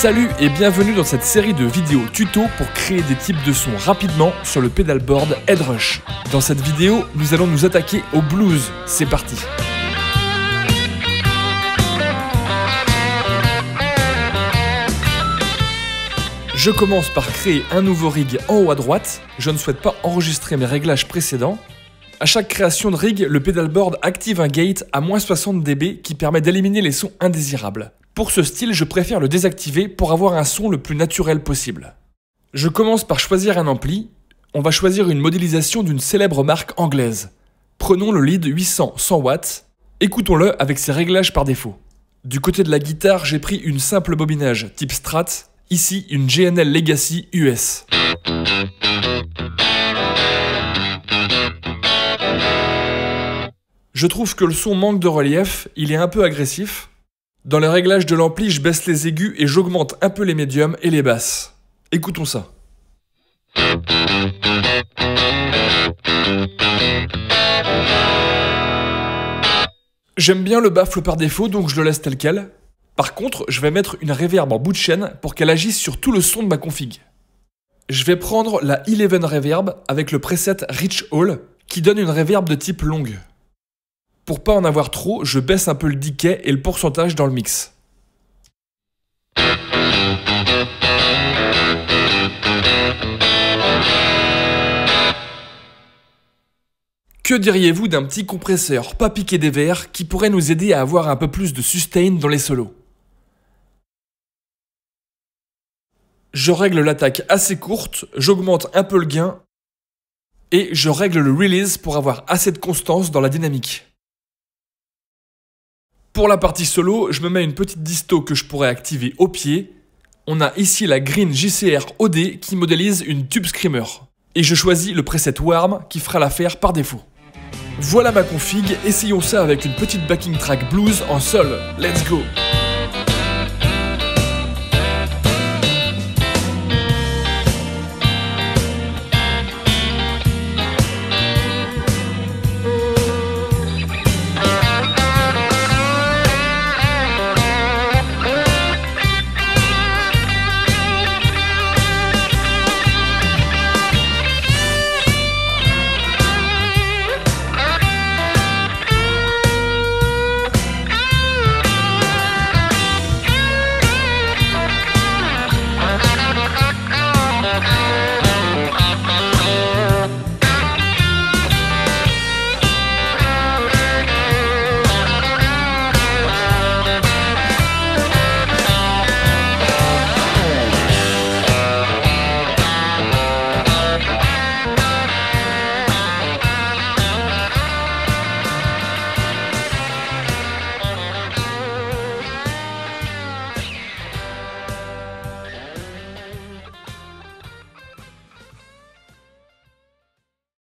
Salut et bienvenue dans cette série de vidéos tuto pour créer des types de sons rapidement sur le pedalboard Headrush. Dans cette vidéo, nous allons nous attaquer au blues. C'est parti! Je commence par créer un nouveau rig en haut à droite. Je ne souhaite pas enregistrer mes réglages précédents. À chaque création de rig, le pedalboard active un gate à -60 dB qui permet d'éliminer les sons indésirables. Pour ce style, je préfère le désactiver pour avoir un son le plus naturel possible. Je commence par choisir un ampli. On va choisir une modélisation d'une célèbre marque anglaise. Prenons le lead 800 100 watts. Écoutons-le avec ses réglages par défaut. Du côté de la guitare, j'ai pris une simple bobinage type Strat. Ici, une GNL Legacy US. Je trouve que le son manque de relief, il est un peu agressif. Dans les réglages de l'ampli, je baisse les aigus et j'augmente un peu les médiums et les basses. Écoutons ça. J'aime bien le baffle par défaut, donc je le laisse tel quel. Par contre, je vais mettre une reverb en bout de chaîne pour qu'elle agisse sur tout le son de ma config. Je vais prendre la 11 Reverb avec le preset Rich Hall qui donne une reverb de type longue. Pour pas en avoir trop, je baisse un peu le decay et le pourcentage dans le mix. Que diriez-vous d'un petit compresseur pas piqué des verres qui pourrait nous aider à avoir un peu plus de sustain dans les solos? Je règle l'attaque assez courte, j'augmente un peu le gain et je règle le release pour avoir assez de constance dans la dynamique. Pour la partie solo, je me mets une petite disto que je pourrais activer au pied. On a ici la Green JCR OD qui modélise une tube screamer. Et je choisis le preset Warm qui fera l'affaire par défaut. Voilà ma config, essayons ça avec une petite backing track blues en sol. Let's go!